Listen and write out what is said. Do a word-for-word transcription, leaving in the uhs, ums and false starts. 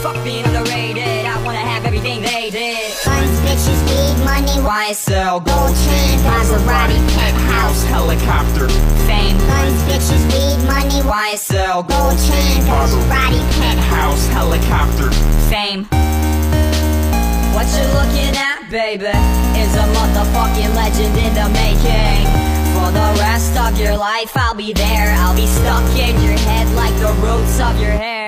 fuck being underrated. I wanna have everything they did. Guns, bitches, weed, money, Y S L, gold chain, Maserati, penthouse, helicopter, fame. Guns, bitches, weed, money, Y S L, gold chain, Maserati, penthouse, house, helicopter. fame. What you're looking at, baby, is a motherfucking legend in the making. For the rest of your life I'll be there. I'll be stuck in your head like the roots of your hair.